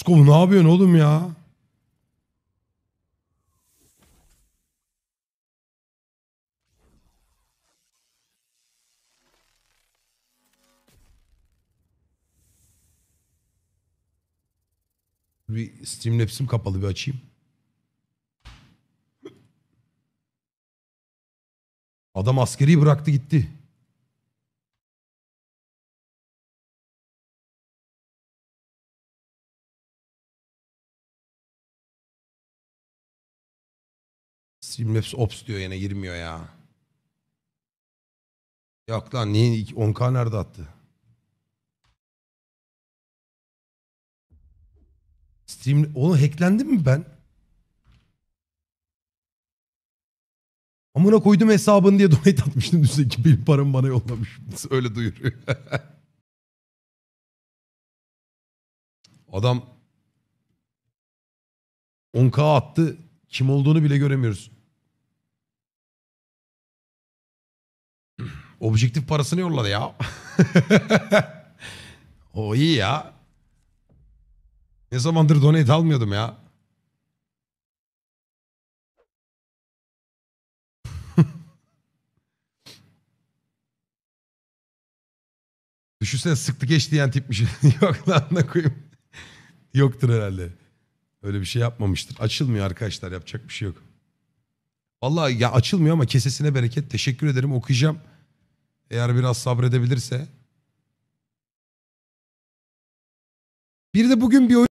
Skov ne yapıyorsun oğlum ya? Bir Streamlabs'im kapalı, bir açayım. Adam askeri bıraktı gitti. Streamlabs Ops diyor, yine girmiyor ya. Yok lan, niye 10K nerede attı? Oğlum hacklendim mi ben? Amına koydum hesabını diye donate atmıştım düzdeki, benim paramı bana yollamış. Öyle duyuruyor. Adam 10K attı. Kim olduğunu bile göremiyoruz. Objektif parasını yolladı ya. O iyi ya. Ne zamandır donate almıyordum ya. Düşünsene, sıktı geç diyen tipmiş. Yok lan, ne koyayım. Yoktur herhalde. Öyle bir şey yapmamıştır. Açılmıyor arkadaşlar, yapacak bir şey yok. Vallahi ya açılmıyor ama kesesine bereket. Teşekkür ederim, okuyacağım. Eğer biraz sabredebilirse. Bir de bugün bir oyun